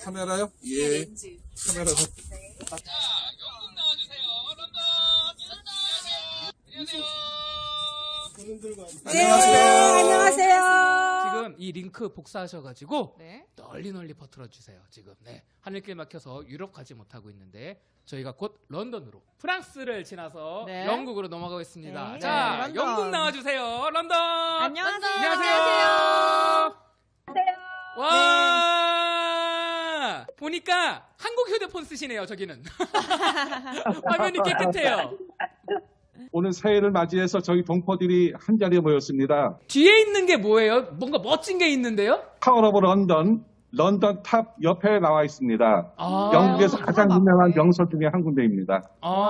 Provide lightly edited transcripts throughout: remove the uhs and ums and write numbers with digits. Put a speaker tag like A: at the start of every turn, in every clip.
A: 카메라요? 예.
B: 렌즈.
A: 카메라.
C: 자, 영국 나와주세요. 런던. 안녕하세요.
A: 안녕하세요.
D: 안녕하세요.
C: 지금 이 링크 복사하셔가지고
D: 네.
C: 널리 퍼뜨려 주세요. 지금 하늘길 막혀서 유럽 가지 못하고 있는데 저희가 곧 런던으로 프랑스를 지나서
D: 네.
C: 영국으로 넘어가겠습니다.
D: 네.
C: 자,
D: 네, 런던.
C: 영국 나와주세요. 런던.
D: 안녕하세요.
C: 안녕하세요. 와 보니까 한국 휴대폰 쓰시네요. 저기는 화면이 깨끗해요.
A: 오늘 새해를 맞이해서 저희 동포들이 한 자리에 모였습니다.
C: 뒤에 있는 게 뭐예요? 뭔가 멋진 게 있는데요?
A: 타워 오브 런던, 런던 탑 옆에 나와 있습니다.
C: 아,
A: 영국에서 가장 유명한
D: 네.
A: 명소 중에 한 군데입니다.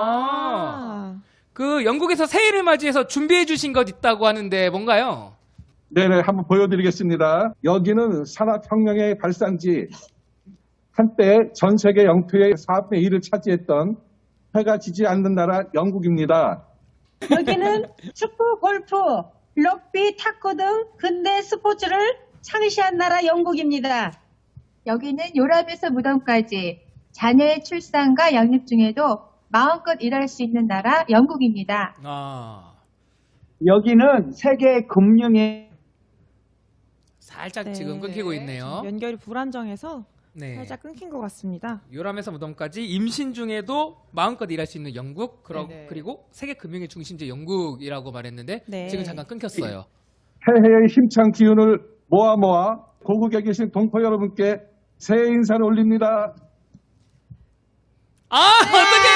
C: 그 영국에서 새해를 맞이해서 준비해 주신 것 있다고 하는데 뭔가요?
A: 네네, 한번 보여드리겠습니다. 여기는 산업혁명의 발산지, 한때 전 세계 영토의 4분의 1을 차지했던 해가 지지 않는 나라 영국입니다.
E: 여기는 축구, 골프, 럭비, 탁구 등 근대 스포츠를 상시한 나라 영국입니다.
B: 여기는 요람에서 무덤까지 자녀의 출산과 양육 중에도 마음껏 일할 수 있는 나라 영국입니다.
F: 여기는 세계 금융의
C: 살짝 지금 끊기고 있네요.
D: 좀 연결이 불안정해서
C: 네.
D: 살짝 끊긴 것 같습니다.
C: 요람에서 무덤까지 임신 중에도 마음껏 일할 수 있는 영국,
D: 네네.
C: 그리고 세계 금융의 중심지 영국이라고 말했는데
D: 네.
C: 지금 잠깐 끊겼어요.
A: 해외의 힘찬 기운을 모아 고국에 계신 동포 여러분께 새해 인사를 올립니다.
C: 어떡해!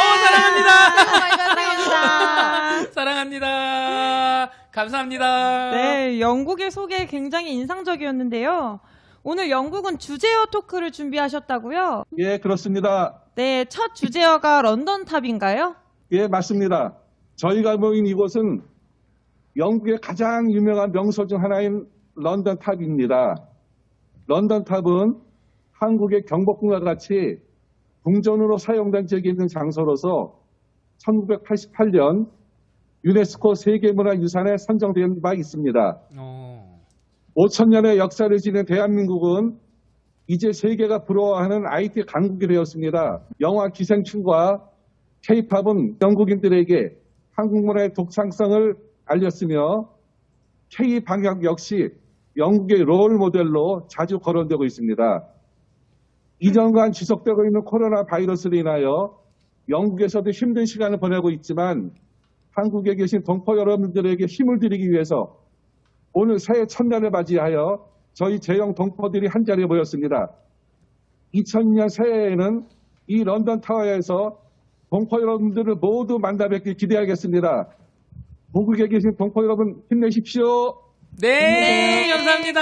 D: 사랑합니다.
C: 사랑합니다. 감사합니다.
D: 네, 영국의 소개 굉장히 인상적이었는데요. 오늘 영국은 주제어 토크를 준비하셨다고요?
A: 예, 그렇습니다.
D: 네, 첫 주제어가 런던 탑인가요?
A: 예, 맞습니다. 저희가 모인 이곳은 영국의 가장 유명한 명소 중 하나인 런던 탑입니다. 런던 탑은 한국의 경복궁과 같이 궁전으로 사용된 적이 있는 장소로서 1988년 유네스코 세계문화유산에 선정된 바 있습니다. 5,000년의 역사를 지닌 대한민국은 이제 세계가 부러워하는 IT 강국이 되었습니다. 영화 기생충과 K-팝은 영국인들에게 한국 문화의 독창성을 알렸으며 K-방역 역시 영국의 롤 모델로 자주 거론되고 있습니다. 2년간 지속되고 있는 코로나 바이러스로 인하여 영국에서도 힘든 시간을 보내고 있지만 한국에 계신 동포 여러분들에게 힘을 드리기 위해서 오늘 새해 첫날을 맞이하여 저희 재영 동포들이 한자리에 모였습니다. 2002년 새해에는 이 런던 타워에서 동포 여러분들을 모두 만나 뵙길 기대하겠습니다. 고국에 계신 동포 여러분 힘내십시오.
C: 네, 감사합니다.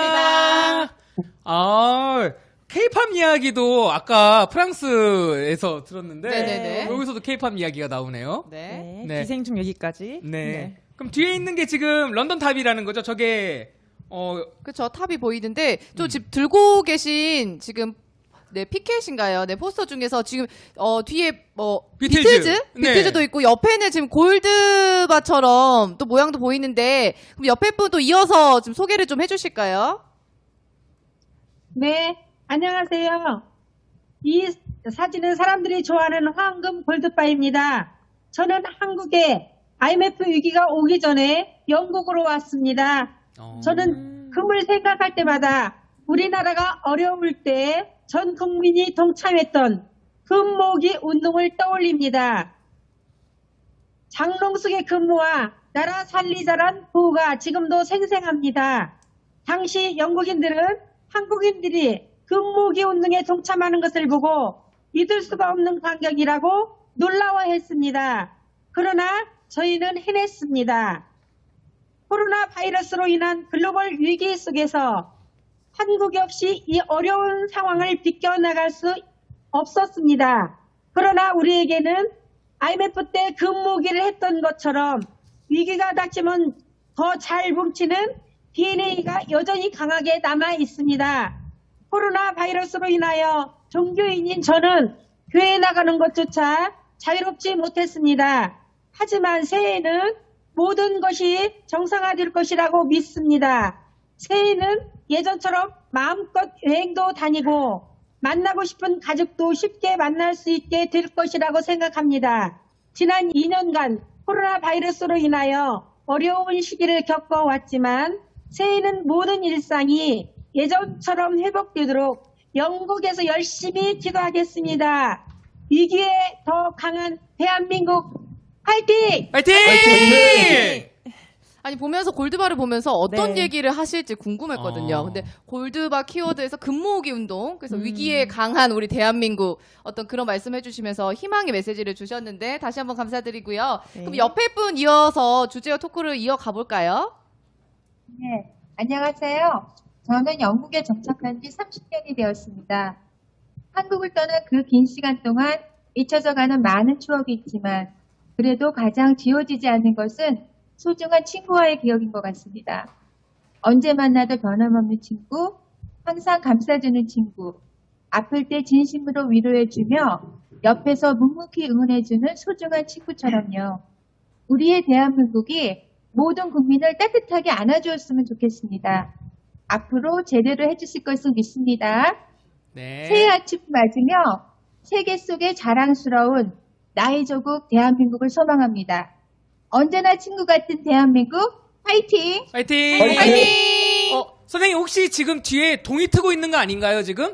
D: 감사합니다.
C: K-팝 이야기도 아까 프랑스에서 들었는데
D: 네네네.
C: 여기서도 K-팝 이야기가 나오네요.
D: 네,
C: 네.
D: 기생충 여기까지.
C: 네. 그럼 뒤에 있는 게 지금 런던 탑이라는 거죠? 저게
G: 그쵸, 탑이 보이는데, 또 지금 들고 계신, 지금, 네, 피켓인가요? 네, 포스터 중에서 지금, 뒤에,
C: 비틀즈?
G: 비틀즈도
C: 네.
G: 있고, 옆에는 지금 골드바처럼 또 모양도 보이는데, 그럼 옆에 분도 이어서 좀 소개를 좀 해주실까요?
E: 네, 안녕하세요. 이 사진은 사람들이 좋아하는 황금 골드바입니다. 저는 한국에 IMF 위기가 오기 전에 영국으로 왔습니다. 저는 금을 생각할 때마다 우리나라가 어려울 때 전 국민이 동참했던 금모기 운동을 떠올립니다. 장롱 속의 금모와 나라 살리자란 구호가 지금도 생생합니다. 당시 영국인들은 한국인들이 금모기 운동에 동참하는 것을 보고 믿을 수가 없는 광경이라고 놀라워했습니다. 그러나 저희는 해냈습니다. 코로나 바이러스로 인한 글로벌 위기 속에서 한국 역시 이 어려운 상황을 비껴나갈 수 없었습니다. 그러나 우리에게는 IMF 때 금모기를 했던 것처럼 위기가 닥치면 더 잘 뭉치는 DNA가 여전히 강하게 남아 있습니다. 코로나 바이러스로 인하여 종교인인 저는 교회에 나가는 것조차 자유롭지 못했습니다. 하지만 새해에는 모든 것이 정상화될 것이라고 믿습니다. 새해에는 예전처럼 마음껏 여행도 다니고 만나고 싶은 가족도 쉽게 만날 수 있게 될 것이라고 생각합니다. 지난 2년간 코로나 바이러스로 인하여 어려운 시기를 겪어왔지만 새해에는 모든 일상이 예전처럼 회복되도록 영국에서 열심히 기도하겠습니다. 위기에 더 강한 대한민국 화이팅!
C: 파이팅!
G: 아니 보면서 골드바를 보면서 어떤
D: 네.
G: 얘기를 하실지 궁금했거든요. 근데 골드바 키워드에서 금모으기 운동, 그래서
D: 음.
G: 위기에 강한 우리 대한민국 어떤 그런 말씀해 주시면서 희망의 메시지를 주셨는데 다시 한번 감사드리고요.
D: 네.
G: 그럼 옆에 분 이어서 주제어 토크를 이어가 볼까요?
B: 네, 안녕하세요. 저는 영국에 정착한 지 30년이 되었습니다. 한국을 떠난 그 긴 시간 동안 잊혀져가는 많은 추억이 있지만 그래도 가장 지워지지 않는 것은 소중한 친구와의 기억인 것 같습니다. 언제 만나도 변함없는 친구, 항상 감싸주는 친구, 아플 때 진심으로 위로해주며 옆에서 묵묵히 응원해주는 소중한 친구처럼요. 우리의 대한민국이 모든 국민을 따뜻하게 안아주었으면 좋겠습니다. 앞으로 제대로 해주실 것을 믿습니다.
C: 네.
B: 새해 아침 맞으며 세계 속의 자랑스러운 나의 조국 대한민국을 소망합니다. 언제나 친구 같은 대한민국 화이팅!
C: 파이팅!
G: 파이팅!
C: 선생님 혹시 지금 뒤에 동이 트고 있는 거 아닌가요, 지금?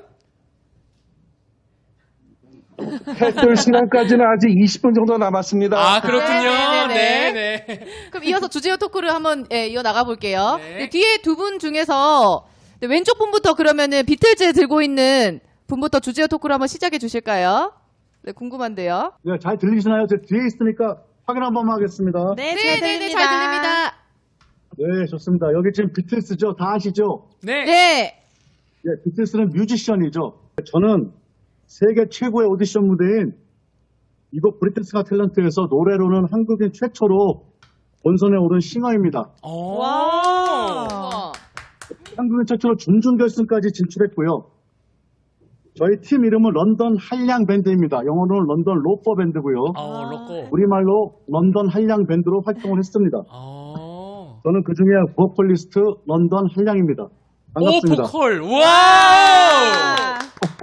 A: 해뜰 시간까지는 아직 20분 정도 남았습니다.
C: 아, 그렇군요.
G: 네네네.
C: 네.
G: 그럼 이어서 주제어 토크를 한번 이어 나가 볼게요.
C: 네.
G: 뒤에 두 분 중에서 왼쪽 분부터 그러면은 비틀즈 들고 있는 분부터 주제어 토크를 한번 시작해 주실까요? 네, 궁금한데요.
H: 네, 잘 들리시나요? 제 뒤에 있으니까 확인 한 번만 하겠습니다.
D: 네,
G: 네네네, 잘 들립니다.
H: 네, 좋습니다. 여기 지금 비틀스죠? 다 아시죠?
C: 네.
G: 네.
H: 네, 비틀스는 뮤지션이죠. 저는 세계 최고의 오디션 무대인 이곳 브리티스 가 탤런트에서 노래로는 한국인 최초로 본선에 오른 싱어입니다.
D: 와.
G: 우와.
H: 한국인 최초로 준결승까지 진출했고요. 저희 팀 이름은 런던 한량 밴드입니다. 영어로는 런던 로퍼 밴드고요.
C: 로꼬.
H: 우리말로 런던 한량 밴드로 활동을 했습니다. 저는 그 중에 보컬리스트 런던 한량입니다. 반갑습니다.
C: 오, 보컬. 와우!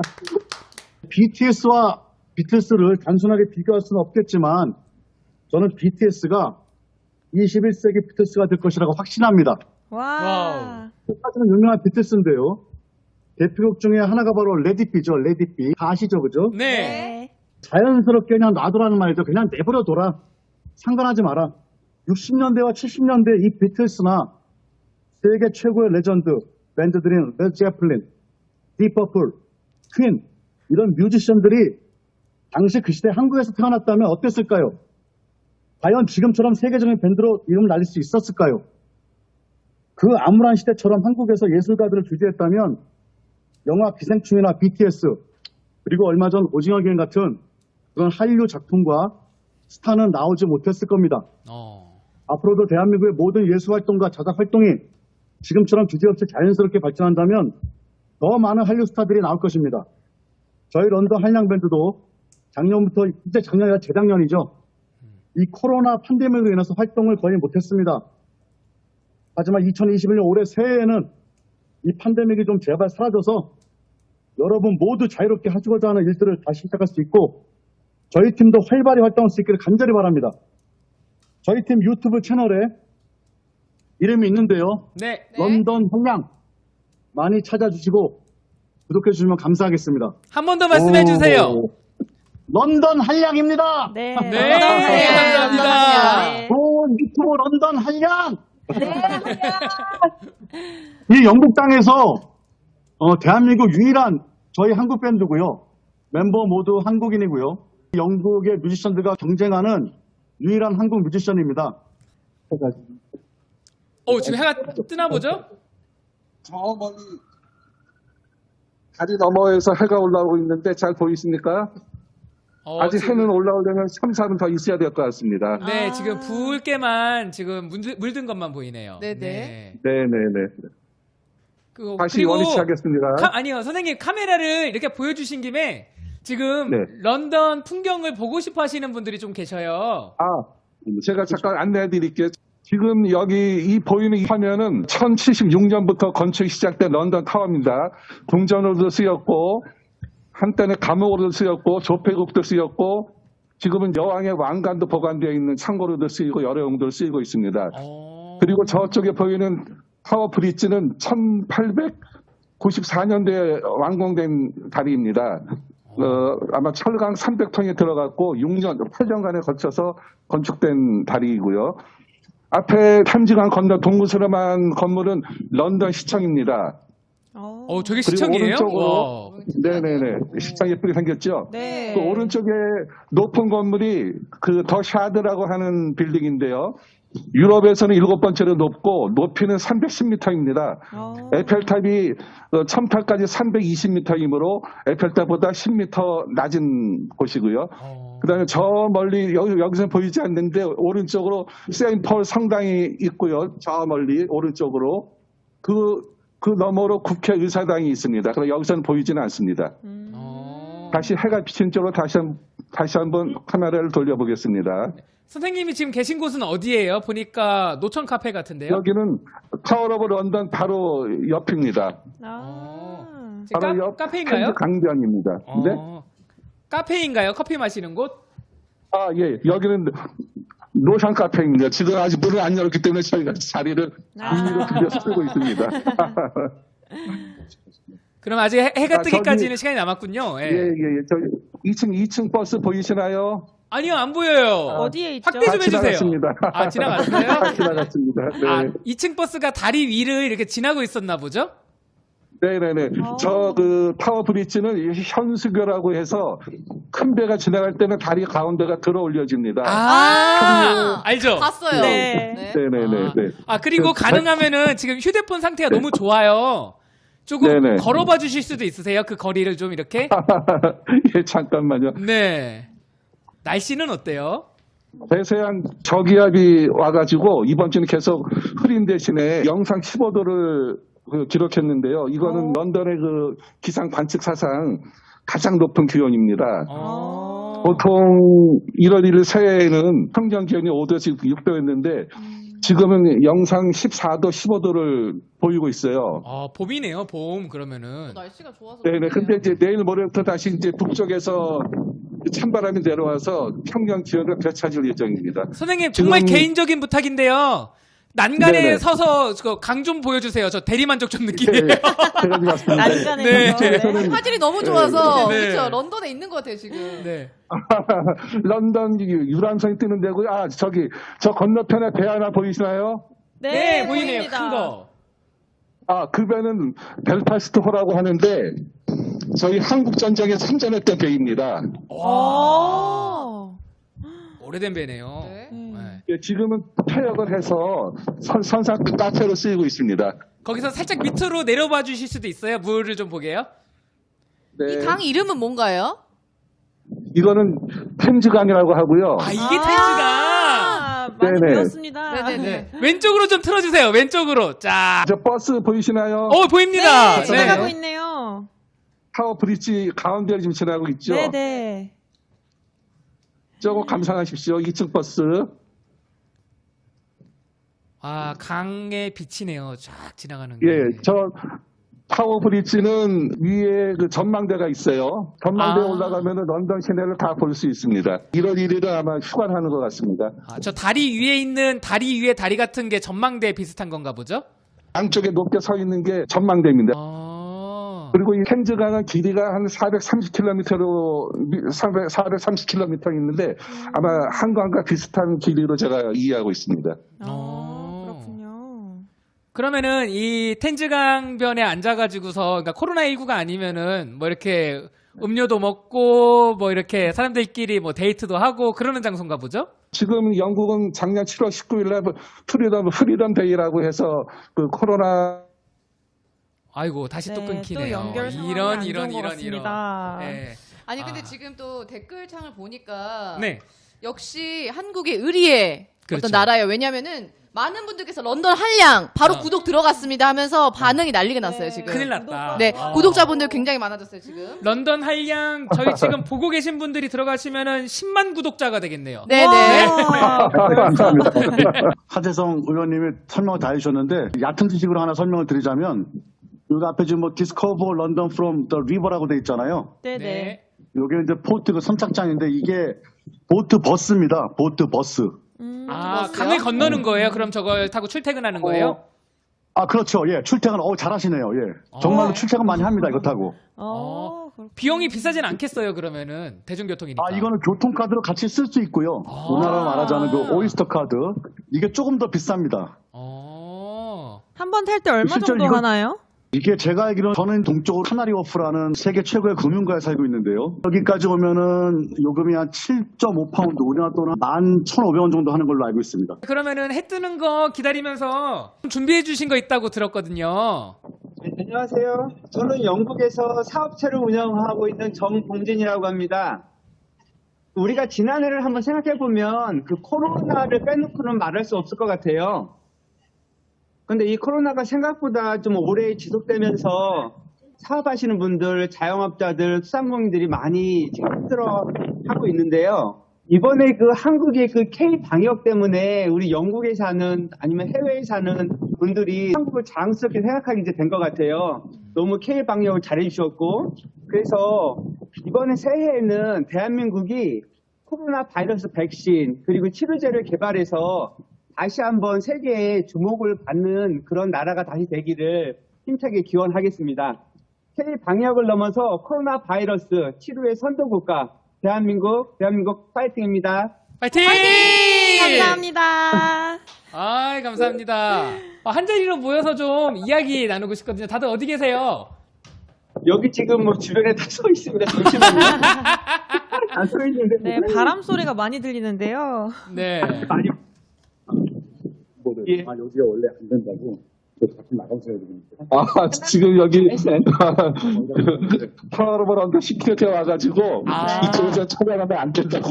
H: BTS와 비틀스를 단순하게 비교할 수는 없겠지만 저는 BTS가 21세기 비틀스가 될 것이라고 확신합니다.
D: 와.
H: 사실은 유명한 비틀스인데요. 대표곡 중에 하나가 바로 레디비죠. 레디비. 다 아시죠, 그죠?
C: 네.
H: 자연스럽게 그냥 놔두라는 말이죠. 그냥 내버려둬라. 상관하지 마라. 60년대와 70년대 이 비틀스나 세계 최고의 레전드 밴드들인 레드 제플린, 디퍼플, 퀸 이런 뮤지션들이 당시 그 시대 한국에서 태어났다면 어땠을까요? 과연 지금처럼 세계적인 밴드로 이름을 날릴 수 있었을까요? 그 암울한 시대처럼 한국에서 예술가들을 주재했다면 영화 기생충이나 BTS 그리고 얼마 전 오징어 게임 같은 그런 한류 작품과 스타는 나오지 못했을 겁니다. 앞으로도 대한민국의 모든 예술활동과 자작활동이 지금처럼 주제없이 자연스럽게 발전한다면 더 많은 한류 스타들이 나올 것입니다. 저희 런던 한량밴드도 작년부터, 이제 작년이 아니라 재작년이죠. 이 코로나 팬데믹으로 인해서 활동을 거의 못했습니다. 하지만 2021년 올해 새해에는 이 팬데믹이 좀 제발 사라져서 여러분 모두 자유롭게 하시고자 하는 일들을 다시 시작할 수 있고 저희 팀도 활발히 활동할 수 있기를 간절히 바랍니다. 저희 팀 유튜브 채널에 이름이 있는데요.
C: 네.
H: 런던 한량 많이 찾아주시고 구독해 주시면 감사하겠습니다.
C: 한 번 더 말씀해 주세요.
H: 런던 한량입니다.
D: 네.
C: 네, 감사합니다.
H: 유튜브 런던 한량. 이 영국 땅에서 대한민국 유일한 저희 한국 밴드고요. 멤버 모두 한국인이고요. 영국의 뮤지션들과 경쟁하는 유일한 한국 뮤지션입니다.
C: 지금 해가 뜨나 보죠?
A: 저 멀리 다리 너머에서 해가 올라오고 있는데 잘 보이십니까? 아직
C: 지금-
A: 해는 올라오려면 3, 4분 더 있어야 될 것 같습니다.
C: 네, 지금 붉게만 지금 물든 것만 보이네요.
G: 네네.
A: 네네네. 다시
C: 그리고
A: 원위치 하겠습니다.
C: 아니요, 선생님 카메라를 이렇게 보여주신 김에 지금
A: 네.
C: 런던 풍경을 보고 싶어 하시는 분들이 좀 계셔요.
A: 제가 잠깐 안내해 드릴게요. 지금 여기 이 보이는 이 화면은 1076년부터 건축이 시작된 런던 타워입니다. 궁전으로도 쓰였고 한때는 감옥으로도 쓰였고 조폐국도 쓰였고 지금은 여왕의 왕관도 보관되어 있는 창고로도 쓰이고 여러 용도로 쓰이고 있습니다. 그리고 저쪽에 보이는 타워 브릿지는 1894년도에 완공된 다리입니다. 아마 철강 300톤이 들어갔고 8년간에 거쳐서 건축된 다리이고요. 앞에 탐지강 건너 동구스름한 건물은 런던 시청입니다.
C: 저게
A: 그리고
C: 시청이에요?
A: 오른쪽으로, 네네네. 시청 예쁘게 생겼죠?
D: 네.
A: 그 오른쪽에 높은 건물이 그 더 샤드라고 하는 빌딩인데요. 유럽에서는 7번째로 높고 높이는 310m입니다. 에펠탑이 첨탑까지 320m이므로 에펠탑보다 10m 낮은 곳이고요. 그다음에 저 멀리 여기서 보이지 않는데 오른쪽으로 세인트폴 성당이 있고요. 저 멀리 오른쪽으로 그 너머로 국회의사당이 있습니다. 그래서 여기서는 보이지는 않습니다. 다시 해가 비친 쪽으로 다시 한번 카메라를 돌려보겠습니다.
C: 선생님이 지금 계신 곳은 어디예요? 보니까 노천 카페 같은데요?
A: 여기는 타워 오브 런던 바로 옆입니다. 바로 옆
C: 카페인가요?
A: 강변입니다. 네?
C: 카페인가요? 커피 마시는 곳?
A: 아, 예. 여기는 노션 카페입니다. 지금 아직 문을 안 열었기 때문에 저희가 자리를 임의로 빌려서 쓰고 있습니다.
C: 그럼 아직 해가 뜨기까지는
A: 저기-
C: 시간이 남았군요. 예.
A: 예. 저기 2층 버스 보이시나요?
C: 아니요, 안 보여요.
D: 어디에 있죠?
C: 확대 좀 해주세요.
A: 지나갔습니다.
C: 아, 지나갔어요?
A: 다 지나갔습니다. 네.
C: 아, 2층 버스가 다리 위를 이렇게 지나고 있었나 보죠?
A: 네네네. 저 타워 브릿지는 현수교라고 해서 큰 배가 지나갈 때는 다리 가운데가 들어 올려집니다.
C: 알죠?
G: 봤어요.
D: 네.
A: 네네네.
C: 그리고 가능하면은 지금 휴대폰 상태가 너무 좋아요. 조금
A: 네네.
C: 걸어봐 주실 수도 있으세요? 그 거리를 좀 이렇게?
A: 예, 잠깐만요.
C: 네. 날씨는 어때요?
A: 대서양 저기압이 와가지고 이번 주는 계속 흐린 대신에 영상 15도를 기록했는데요. 이거는 런던의 그 기상 관측 사상 가장 높은 기온입니다. 보통 1월 1일 새해에는 평균 기온이 5도에서 6도였는데 지금은 영상 14도, 15도를 보이고 있어요.
C: 봄이네요, 봄, 그러면은.
G: 날씨가 좋아서.
A: 네네. 근데 이제 내일 모레부터 다시 이제 북쪽에서 찬바람이 내려와서 평년 기온을 되찾을 예정입니다.
C: 선생님, 정말
A: 지금-
C: 개인적인 부탁인데요. 난간에
A: 네네.
C: 서서 강 좀 보여주세요. 저 대리만족 좀 느끼네요.
A: 네, 제가 지금 왔습니다.
D: 난간에
C: 네.
D: 네.
G: 화질이 너무 좋아서
C: 네.
G: 그렇죠. 런던에 있는 것 같아요 지금.
C: 네.
A: 런던 유람선이 뜨는 데고, 저 건너편에 배 하나 보이시나요?
C: 네, 보이네요.
D: 보입니다.
C: 큰 거.
A: 그 배는 벨파스트 호라고 하는데, 저희 한국전쟁에 참전했던 배입니다.
C: 오래된 배네요.
G: 네.
C: 네.
A: 예, 지금은 폐역을 해서 선상 카페로 쓰이고 있습니다.
C: 거기서 살짝 밑으로 내려봐 주실 수도 있어요? 물을 좀 보게요.
A: 네.
G: 이 강 이름은 뭔가요?
A: 이거는 템즈강이라고 하고요.
C: 이게 텐즈가
D: 많이
A: 네네.
D: 배웠습니다.
G: 네네네.
C: 왼쪽으로 좀 틀어주세요. 왼쪽으로. 자.
A: 저 버스 보이시나요?
C: 보입니다.
G: 네,
D: 지나가고 있네요.
A: 타워 브릿지 가운데를 지금 지나고 있죠?
D: 네네.
A: 저거 감상하십시오. 2층 버스.
C: 강에 비치네요. 쫙 지나가는 게.
A: 예, 저 타워 브릿지는 위에 그 전망대가 있어요. 전망대에 올라가면 런던 시내를 다 볼 수 있습니다. 1월 1일은 아마 휴관하는 것 같습니다.
C: 저 다리 위에 있는 다리 위에 다리 같은 게 전망대 비슷한 건가 보죠?
A: 양쪽에 높게 서 있는 게 전망대입니다. 그리고 이 템즈강은 길이가 한 430km로 430km 있는데 아마 한강과 비슷한 길이로 제가 이해하고 있습니다.
D: 그렇군요.
C: 그러면은 이 텐즈강변에 앉아가지고서 그러니까 코로나19가 아니면은 뭐 이렇게 음료도 먹고 뭐 이렇게 사람들끼리 뭐 데이트도 하고 그러는 장소인가 보죠? 지금
A: 영국은 작년 7월 19일 날 프리덤 데이라고 해서 그 코로나
C: 아이고 다시 또
D: 네,
C: 끊기네요.
D: 또 연결 상황이 안 좋은 것 같습니다.
C: 네.
G: 아니 근데 지금 또 댓글창을 보니까
C: 네.
G: 역시 한국의 의리의
C: 그렇죠.
G: 어떤 나라예요. 왜냐면은 많은 분들께서 런던 한량 바로 구독 들어갔습니다 하면서 반응이 난리가 났어요 지금.
C: 큰일 났다.
G: 네, 구독자분들 굉장히 많아졌어요 지금.
C: 런던 한량 저희 지금 보고 계신 분들이 들어가시면은 10만 구독자가 되겠네요.
G: 네네.
H: 하재성 의원님이 설명을 다 해주셨는데 얕은 지식으로 하나 설명을 드리자면 여기 앞에 지금 뭐 디스커버 런던 프롬 더 리버라고 돼 있잖아요.
D: 네네.
H: 요게 이제 포트 그 선착장인데 이게 보트 버스입니다. 보트 버스.
C: 아, 강을 건너는 거예요? 그럼 저걸 타고 출퇴근하는 거예요?
H: 아, 그렇죠. 예, 출퇴근, 잘하시네요. 예. 정말로 출퇴근 많이 합니다, 이거 타고.
D: 그렇구나.
C: 비용이 비싸진 않겠어요, 그러면은. 대중교통이니까.
H: 아, 이거는 교통카드로 같이 쓸 수 있고요. 우리나라로 말하자면 그 오이스터 카드. 이게 조금 더 비쌉니다.
D: 한 번 탈 때 얼마
H: 실제로
D: 정도
H: 이거-
D: 하나요?
H: 이게 제가 알기로는 저는 동쪽으로 카나리 워프라는 세계 최고의 금융가에 살고 있는데요. 여기까지 오면은 요금이 한 7.5파운드, 우리나라 돈은 11,500원 정도 하는 걸로 알고 있습니다.
C: 그러면은 해 뜨는 거 기다리면서 준비해 주신 거 있다고 들었거든요.
F: 네, 안녕하세요. 저는 영국에서 사업체를 운영하고 있는 정봉진이라고 합니다. 우리가 지난해를 한번 생각해 보면 그 코로나를 빼놓고는 말할 수 없을 것 같아요. 근데 이 코로나가 생각보다 좀 오래 지속되면서 사업하시는 분들, 자영업자들, 수상공인들이 많이 지금 힘들어하고 있는데요. 이번에 그 한국의 그 K 방역 때문에 우리 영국에 사는 아니면 해외에 사는 분들이 한국을 자랑스럽게 생각하게 이제 된 것 같아요. 너무 K 방역을 잘해주셨고, 그래서 이번에 새해에는 대한민국이 코로나 바이러스 백신 그리고 치료제를 개발해서 다시 한번 세계에 주목을 받는 그런 나라가 다시 되기를 힘차게 기원하겠습니다. K 방역을 넘어서 코로나 바이러스 치료의 선도국가 대한민국 파이팅입니다.
C: 파이팅!
D: 감사합니다.
C: 아, 감사합니다. 한 자리로 모여서 좀 이야기 나누고 싶거든요. 다들 어디 계세요?
F: 여기 지금 뭐 주변에 다 서 있습니다. 잠시만요. 안 서 있는데.
D: 네, 바람 소리가 많이 들리는데요.
C: 네.
F: 많이. 예.
H: 여기가 원래 안 된다고. 저 자꾸 나가면서 해야 되는데.
A: 아, 지금 여기 파라버런도 시큐리티가 와가지고 이쪽에서 촬영하면 안 된다고.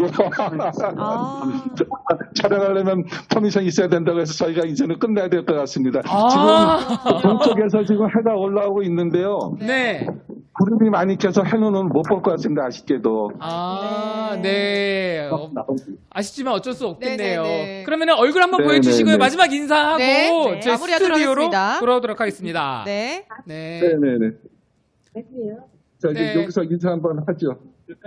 A: 촬영하려면 퍼미션 있어야 된다고 해서 저희가 이제는 끝내야 될 것 같습니다. 지금 동쪽에서 지금 해가 올라오고 있는데요.
C: 네.
A: 구름이 많이 껴서 해는 못 볼 것 같습니다. 아쉽게도.
C: 네. 아쉽지만 어쩔 수 없겠네요.
G: 네네네.
C: 그러면 얼굴 한번
A: 네네네.
C: 보여주시고요. 마지막 인사하고
G: 네.
C: 제
G: 마무리하도록
C: 스튜디오로
G: 하겠습니다.
C: 돌아오도록 하겠습니다.
G: 네.
C: 네.
A: 네네네. 자, 이제
C: 네.
A: 여기서 인사 한번 하죠.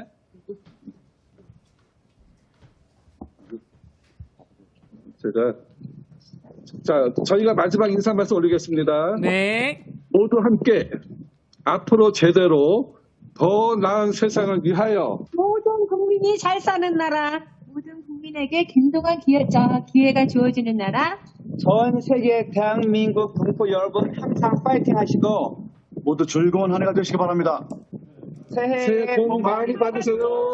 A: 저희가 마지막 인사 말씀 올리겠습니다.
C: 네.
A: 모두 함께 앞으로 제대로 더 나은 세상을 위하여
E: 모든 국민이 잘 사는 나라,
B: 모든 국민에게 균등한 기회가 주어지는 나라,
F: 전 세계 대한민국 동포 여러분 항상 파이팅 하시고
H: 모두 즐거운 한 해가 되시기 바랍니다.
A: 새해 복 많이 받으세요.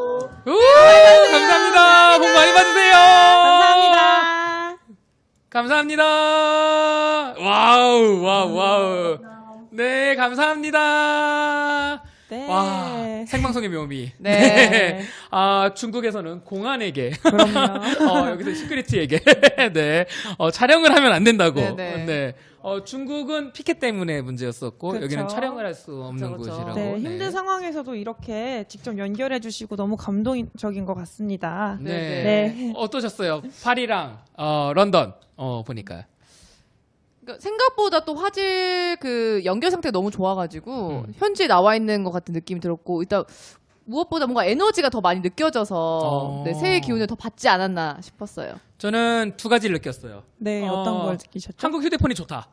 C: 감사합니다. 복 많이 받으세요.
D: 감사합니다.
C: 감사합니다. 와우. 네, 감사합니다.
D: 네.
C: 와, 생방송의 묘미.
G: 네.
C: 아, 중국에서는 공안에게.
D: 그럼요.
C: 여기서 시크릿에게. 네. 촬영을 하면 안 된다고.
G: 네네.
C: 네. 중국은 피켓 때문에 문제였었고,
D: 그쵸.
C: 여기는 촬영을 할 수 없는
G: 그쵸, 그쵸.
C: 곳이라고.
D: 네, 힘든 상황에서도 이렇게 직접 연결해 주시고 너무 감동적인 것 같습니다.
C: 네.
D: 네.
C: 어떠셨어요? 파리랑, 런던, 보니까.
G: 그러니까 생각보다 또 화질 그 연결 상태가 너무 좋아가지고 현지에 나와 있는 것 같은 느낌이 들었고 일단 무엇보다 뭔가 에너지가 더 많이 느껴져서 네, 새해 기운을 더 받지 않았나 싶었어요.
C: 저는 두 가지를 느꼈어요.
D: 네, 어떤 걸 느끼셨죠?
C: 한국 휴대폰이 좋다.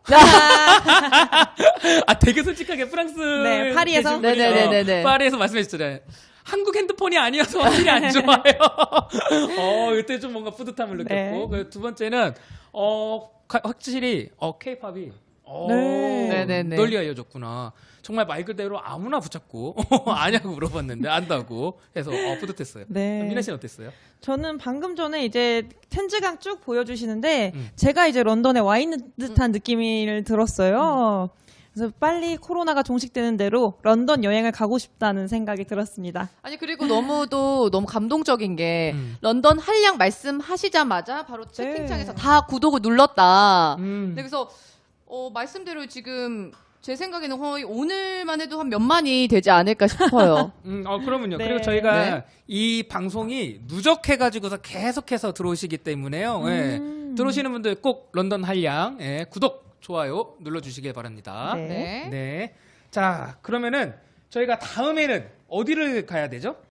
C: 되게 솔직하게 프랑스.
D: 네, 파리에서?
C: 계신 분이,
G: 네네네네.
C: 파리에서 말씀해 주셨잖아요. 한국 핸드폰이 아니어서 확실히 안 좋아요. 그때 좀 뭔가 뿌듯함을 느꼈고.
D: 네.
C: 그리고 두 번째는, 확실히, 케이팝이,
G: 네네네.
C: 널리 알려졌구나. 정말 말 그대로 아무나 붙잡고, 아냐고 물어봤는데, 안다고 해서, 뿌듯했어요.
D: 네.
C: 미나 씨는 어땠어요?
D: 저는 방금 전에 이제 텐즈강 쭉 보여주시는데 제가 이제 런던에 와 있는 듯한 느낌을 들었어요. 그래서 빨리 코로나가 종식되는 대로 런던 여행을 가고 싶다는 생각이 들었습니다.
G: 아니 그리고 너무 감동적인 게 런던 한량 말씀하시자마자 바로 채팅창에서 다 구독을 눌렀다. 네, 그래서 말씀대로 지금 제 생각에는 거의 오늘만 해도 한 몇만이 되지 않을까 싶어요.
C: 그러면요.
D: 네.
C: 그리고 저희가
G: 네.
C: 이 방송이 누적해가지고서 계속해서 들어오시기 때문에요. 예. 들어오시는 분들 꼭 런던 한량 구독 좋아요 눌러주시길 바랍니다.
D: 네.
G: 네.
C: 네. 자, 그러면은 저희가 다음에는 어디를 가야 되죠?